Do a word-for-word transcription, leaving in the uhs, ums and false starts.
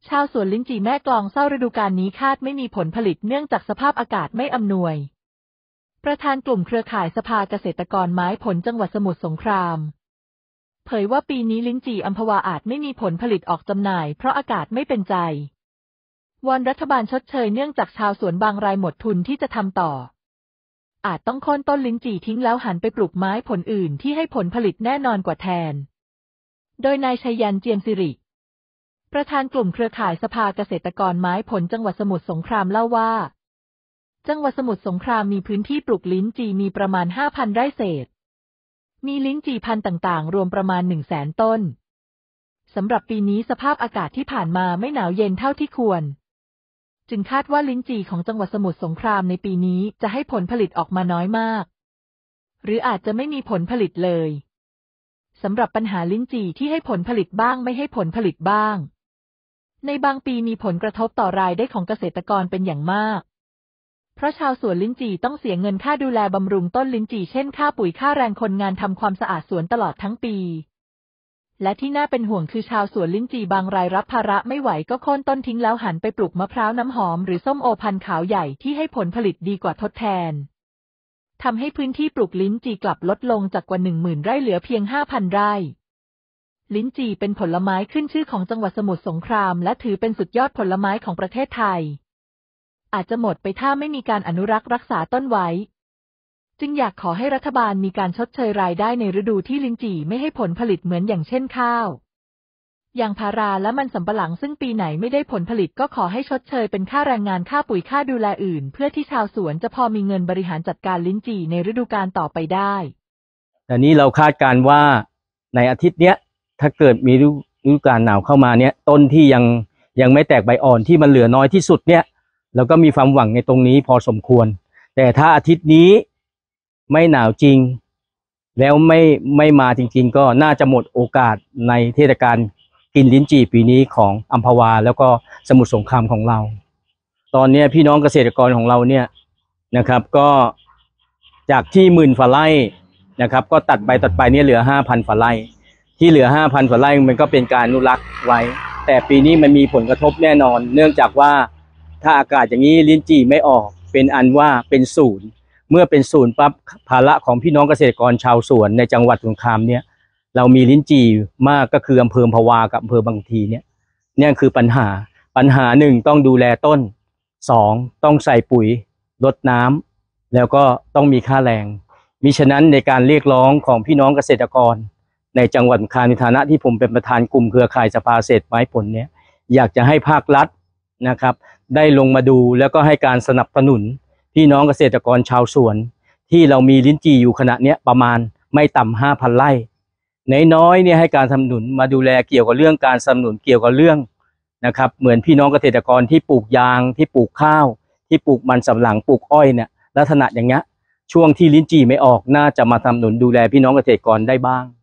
ชาวสวนลิ้นจี่แม่กลองเศร้าฤดูกาลนี้คาดไม่มีผลผลิตเนื่องจากสภาพอากาศไม่อำนวยประธานกลุ่มเครือข่ายสภาเกษตรกรไม้ผลจังหวัดสมุทรสงครามเผยว่าปีนี้ลิ้นจี่อัมพวาอาจไม่มีผลผลิตออกจำหน่ายเพราะอากาศไม่เป็นใจวอนรัฐบาลชดเชยเนื่องจากชาวสวนบางรายหมดทุนที่จะทำต่ออาจต้องโค่นต้นลิ้นจี่ทิ้งแล้วหันไปปลูกไม้ผลอื่นที่ให้ผลผลิตแน่นอนกว่าแทนโดยนายชัยยันเจียมสิริประธานกลุ่มเครือข่ายสภาเกษตรกรไม้ผลจังหวัดสมุทรสงครามเล่าว่าจังหวัดสมุทรสงครามมีพื้นที่ปลูกลิ้นจี่มีประมาณ ห้าพัน ไร่เศษมีลิ้นจี่พันธุ์ต่างๆรวมประมาณ หนึ่งแสน ต้นสำหรับปีนี้สภาพอากาศที่ผ่านมาไม่หนาวเย็นเท่าที่ควรจึงคาดว่าลิ้นจี่ของจังหวัดสมุทรสงครามในปีนี้จะให้ผลผลิตออกมาน้อยมากหรืออาจจะไม่มีผลผลิตเลยสำหรับปัญหาลิ้นจี่ที่ให้ผลผลิตบ้างไม่ให้ผลผลิตบ้างในบางปีมีผลกระทบต่อรายได้ของเกษตรกรเป็นอย่างมากเพราะชาวสวนลิ้นจี่ต้องเสียเงินค่าดูแลบำรุงต้นลิ้นจี่เช่นค่าปุ๋ยค่าแรงคนงานทำความสะอาดสวนตลอดทั้งปีและที่น่าเป็นห่วงคือชาวสวนลิ้นจี่บางรายรับภาระไม่ไหวก็โค่นต้นทิ้งแล้วหันไปปลูกมะพร้าวน้ำหอมหรือส้มโอพันธุ์ขาวใหญ่ที่ให้ผลผลิตดีกว่าทดแทนทำให้พื้นที่ปลูกลิ้นจี่กลับลดลงจากกว่า หนึ่งหมื่น ไร่เหลือเพียง ห้าพัน ไร่ลิ้นจี่เป็นผลไม้ขึ้นชื่อของจังหวัดสมุทรสงครามและถือเป็นสุดยอดผลไม้ของประเทศไทยอาจจะหมดไปถ้าไม่มีการอนุรักษ์รักษาต้นไว้จึงอยากขอให้รัฐบาลมีการชดเชยรายได้ในฤดูที่ลิ้นจี่ไม่ให้ผลผลิตเหมือนอย่างเช่นข้าวยางพาราและมันสำปะหลังซึ่งปีไหนไม่ได้ผลผลิตก็ขอให้ชดเชยเป็นค่าแรงงานค่าปุ๋ยค่าดูแลอื่นเพื่อที่ชาวสวนจะพอมีเงินบริหารจัดการลิ้นจี่ในฤดูกาลต่อไปได้แต่นี้เราคาดการณ์ว่าในอาทิตย์เนี้ยถ้าเกิดมีฤดูกาลหนาวเข้ามาเนี้ยต้นที่ยังยังไม่แตกใบอ่อนที่มันเหลือน้อยที่สุดเนี้ยเราก็มีความหวังในตรงนี้พอสมควรแต่ถ้าอาทิตย์นี้ไม่หนาวจริงแล้วไม่ไม่มาจริงๆก็น่าจะหมดโอกาสในเทศกาลกินลิ้นจี่ปีนี้ของอัมพวาแล้วก็สมุทรสงครามของเราตอนนี้พี่น้องเกษตรกรของเราเนี่ยนะครับก็จากที่หมื่นฝ่าไร่นะครับก็ตัดไปตัดไปเนี่ยเหลือห้าพันฝ่าไร่ที่เหลือห้าพันฝ่าไร่มันก็เป็นการอนุรักษ์ไว้แต่ปีนี้มันมีผลกระทบแน่นอนเนื่องจากว่าถ้าอากาศอย่างนี้ลิ้นจี่ไม่ออกเป็นอันว่าเป็นศูนย์เมื่อเป็นศูนย์ปั๊บภาระของพี่น้องเกษตรกรชาวสวนในจังหวัดสงขลาเนี่ยเรามีลิ้นจี่มากก็คืออำเภออัมพวากับอำเภอบางทีเนี่ยเนี่ยคือปัญหาปัญหาหนึ่งต้องดูแลต้นสองต้องใส่ปุ๋ยรดน้ำแล้วก็ต้องมีค่าแรงมิฉะนั้นในการเรียกร้องของพี่น้องเกษตรกรในจังหวัดสงขลาในฐานะที่ผมเป็นประธานกลุ่มเครือข่ายสภาเกษตรไม้ผลเนี่ยอยากจะให้ภาครัฐนะครับได้ลงมาดูแล้วก็ให้การสนับสนุนพี่น้องเกษตรกรชาวสวนที่เรามีลิ้นจี่อยู่ขณะนี้ประมาณไม่ต่ำห้าพันไร่น้อยๆเนี่ยให้การสนับสนุนมาดูแลเกี่ยวกับเรื่องการสนับสนุนเกี่ยวกับเรื่องนะครับเหมือนพี่น้องเกษตรกรที่ปลูกยางที่ปลูกข้าวที่ปลูกมันสำปะหลังปลูกอ้อยเนี่ยลักษณะอย่างเงี้ยช่วงที่ลิ้นจี่ไม่ออกน่าจะมาสนับสนุนดูแลพี่น้องเกษตรกรได้บ้าง